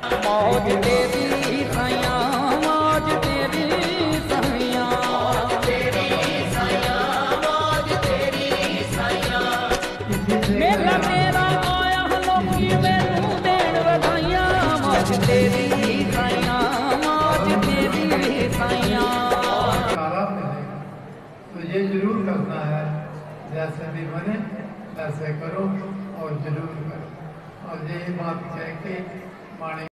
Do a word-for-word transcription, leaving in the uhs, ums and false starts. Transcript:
मौज तेरी साइया मौज तेरी साइया मेला मेरा आया लोकी मैनू देण वधाइयां मौज तेरी साइया मौज तेरी साइया। तो ये जरूर करना है, जैसे भी बने वैसे करो और जरूर करो। और यही बात कह के माने